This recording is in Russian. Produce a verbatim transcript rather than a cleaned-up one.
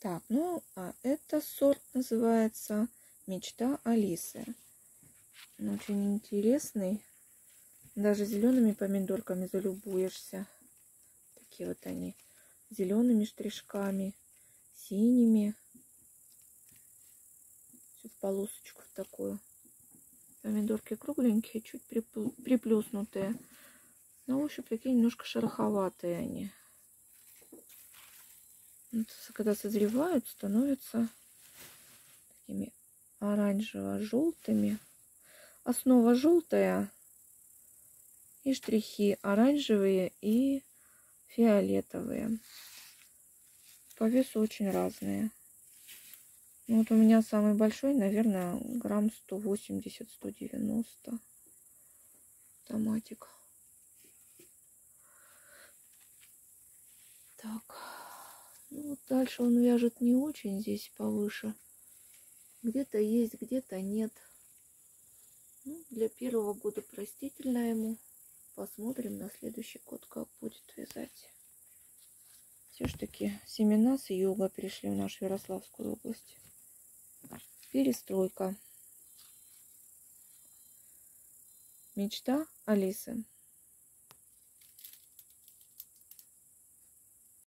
Так, ну, а это сорт называется «Мечта Алисы». Он очень интересный. Даже зелеными помидорками залюбуешься. Такие вот они. Зелеными штришками, синими. Все в полосочку в такую. Помидорки кругленькие, чуть приплюснутые. На ощупь такие немножко шероховатые они. Вот, когда созревают, становятся такими оранжево-желтыми. Основа желтая. И штрихи оранжевые и фиолетовые. По весу очень разные. Ну, вот у меня самый большой, наверное, грамм сто восемьдесят — сто девяносто. Томатик. Так. Ну, вот дальше он вяжет не очень здесь повыше. Где-то есть, где-то нет. Ну, для первого года простительно ему. Посмотрим на следующий год, как будет вязать. Все ж таки семена с юга пришли в нашу Ярославскую область. Перестройка. Мечта Алисы.